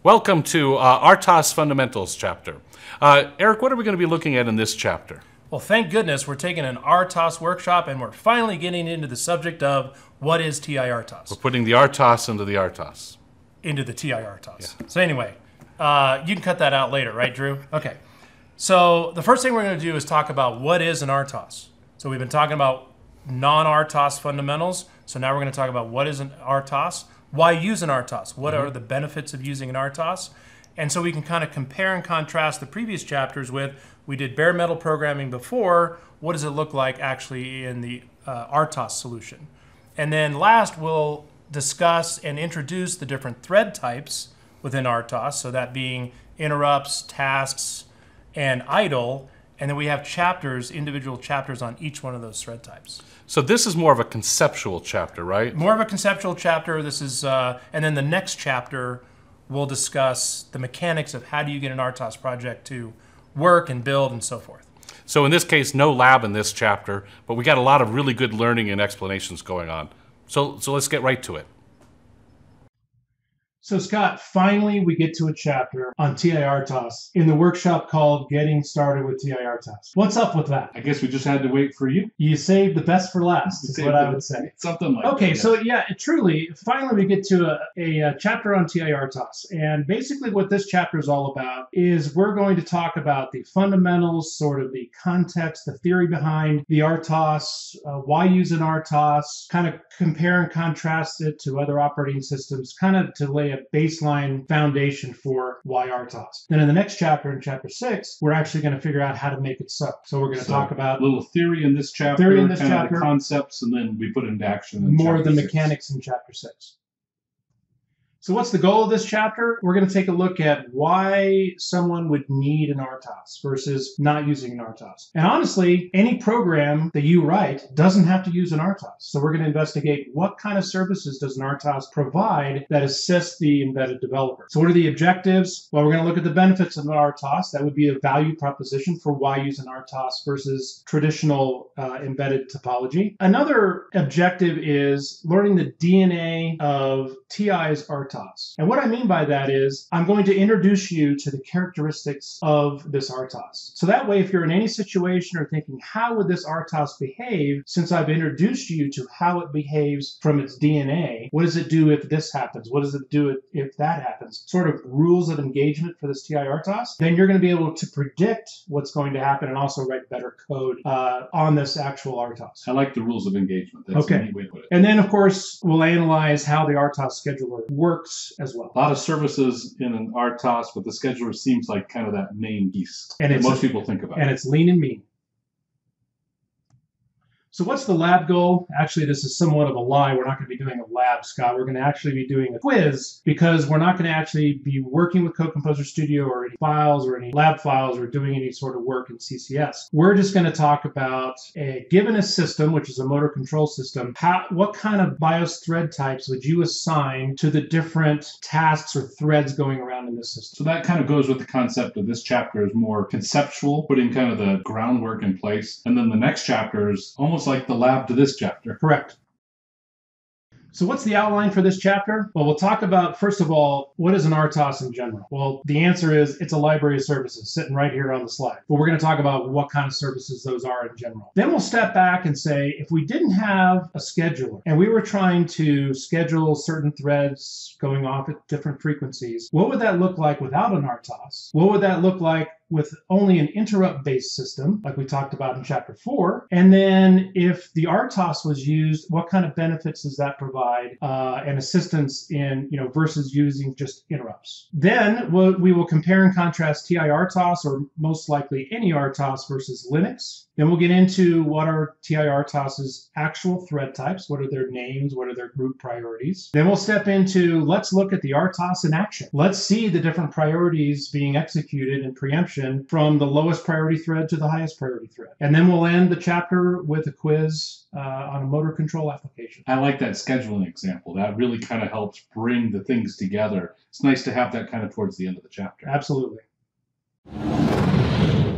Welcome to RTOS Fundamentals chapter. Eric, what are we going to be looking at in this chapter? Well, thank goodness we're taking an RTOS workshop and we're finally getting into the subject of what is TI-RTOS. We're putting the RTOS into the RTOS. Into the TI-RTOS. Yeah. So anyway, you can cut that out later, right, Drew? Okay. So the first thing we're going to do is talk about what is an RTOS. So we've been talking about non-RTOS fundamentals. So now we're going to talk about what is an RTOS, why use an RTOS, what are the benefits of using an RTOS. And so we can kind of compare and contrast the previous chapters with, we did bare metal programming before, what does it look like actually in the RTOS solution? And then last, we'll discuss and introduce the different thread types within RTOS, so that being interrupts, tasks, and idle. And then we have chapters, individual chapters on each one of those thread types. So this is more of a conceptual chapter, right? More of a conceptual chapter. This is, and then the next chapter we'll discuss the mechanics of how do you get an RTOS project to work and build and so forth. So in this case, no lab in this chapter, but we got a lot of really good learning and explanations going on. So let's get right to it. So Scott, finally we get to a chapter on TI-RTOS in the workshop called Getting Started with TI-RTOS. What's up with that? I guess we just had to wait for you. You saved the best for last, is what I would say. Something like that. Okay, so yeah, truly, finally we get to a chapter on TI-RTOS. And basically what this chapter is all about is we're going to talk about the fundamentals, sort of the context, the theory behind the RTOS, why use an RTOS, kind of compare and contrast it to other operating systems, kind of to lay a baseline foundation for why RTOS. Then in the next chapter, in chapter 6, we're actually going to figure out how to make it so. So we're going to talk about a little theory in this chapter, the concepts, and then we put it into action in more of the 6. mechanics in chapter 6. So what's the goal of this chapter? We're going to take a look at why someone would need an RTOS versus not using an RTOS. And honestly, any program that you write doesn't have to use an RTOS. So we're going to investigate what kind of services does an RTOS provide that assist the embedded developer. So what are the objectives? Well, we're going to look at the benefits of an RTOS. That would be a value proposition for why use an RTOS versus traditional embedded topology. Another objective is learning the DNA of TI's RTOS. And what I mean by that is I'm going to introduce you to the characteristics of this RTOS. So that way, if you're in any situation or thinking, how would this RTOS behave, since I've introduced you to how it behaves from its DNA, what does it do if this happens? What does it do if that happens? Sort of rules of engagement for this TI-RTOS. Then you're going to be able to predict what's going to happen and also write better code on this actual RTOS. I like the rules of engagement. That's a neat way to put it. And then, of course, we'll analyze how the RTOS scheduler works as well. A lot of services in an RTOS, but the scheduler seems like kind of that main piece that most people think about. And it's lean and mean. So what's the lab goal? Actually, this is somewhat of a lie. We're not going to be doing a lab, Scott. We're going to actually be doing a quiz because we're not going to actually be working with Code Composer Studio or any files or any lab files or doing any sort of work in CCS. We're just going to talk about given a system, which is a motor control system, what kind of BIOS thread types would you assign to the different tasks or threads going around in this system? So that kind of goes with the concept of this chapter is more conceptual, putting kind of the groundwork in place. And then the next chapter is almost like the lab to this chapter. Correct. So what's the outline for this chapter? Well, we'll talk about, first of all, what is an RTOS in general? Well, the answer is it's a library of services sitting right here on the slide. But we're going to talk about what kind of services those are in general. Then we'll step back and say, if we didn't have a scheduler and we were trying to schedule certain threads going off at different frequencies, what would that look like without an RTOS? What would that look like with only an interrupt-based system, like we talked about in chapter 4? And then if the RTOS was used, what kind of benefits does that provide and assistance in, versus using just interrupts? Then we will compare and contrast TI-RTOS, or most likely any RTOS, versus Linux. Then we'll get into what are TI-RTOS's actual thread types, what are their names, what are their group priorities. Then we'll step into, let's look at the RTOS in action. Let's see the different priorities being executed in preemption from the lowest priority thread to the highest priority thread. And then we'll end the chapter with a quiz on a motor control application. I like that scheduling example. That really kind of helps bring the things together. It's nice to have that kind of towards the end of the chapter. Absolutely.